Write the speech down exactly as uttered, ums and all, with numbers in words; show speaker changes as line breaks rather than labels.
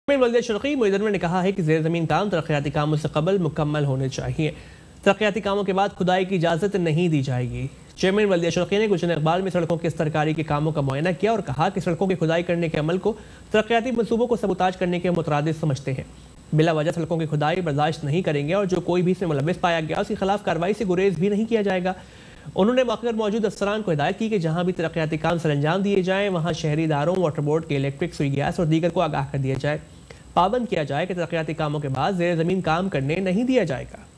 वल्दिया शर्क़ी मुइज़्ज़म ने कहा है कि ज़ेर ज़मीन काम तरक्याती कामों से कबल मुकम्मल होने चाहिए। तरक्याती कामों के बाद खुदाई की इजाज़त नहीं दी जाएगी। चेयरमैन वल्दिया शर्क़ी ने गुलशन इक़बाल में सड़कों की सरकारी के कामों का मुआयना किया और कहा कि सड़कों की खुदाई करने के अमल को तरक्याती मनसूबों को सबूताज करने के मुतरादिफ समझते हैं। बिला वजह सड़कों की खुदाई बर्दाश्त नहीं करेंगे और जो कोई भी इसमें मुलव्विस पाया गया उसके खिलाफ कार्रवाई से गुरेज भी नहीं किया जाएगा। उन्होंने मौके पर मौजूद अफसरान को हिदायत की कि जहां भी तरक्याती काम सर अंजाम दिए जाएं वहां शहरी इदारों, वाटर बोर्ड के इलेक्ट्रिक, सुई गैस और दीगर को आगाह कर दिया जाए। पाबंद किया जाए कि तरक्याती कामों के बाद ज़ेर ज़मीन काम करने नहीं दिया जाएगा।